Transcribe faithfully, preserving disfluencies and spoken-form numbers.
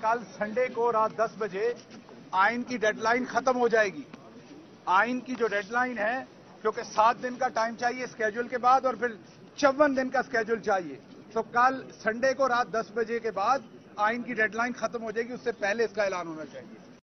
कल संडे को रात दस बजे आइन की डेडलाइन खत्म हो जाएगी। आइन की जो डेडलाइन है, क्योंकि सात दिन का टाइम चाहिए स्केड्यूल के बाद और फिर चौवन दिन का स्केड्यूल चाहिए, तो कल संडे को रात दस बजे के बाद आइन की डेडलाइन खत्म हो जाएगी, उससे पहले इसका ऐलान होना चाहिए।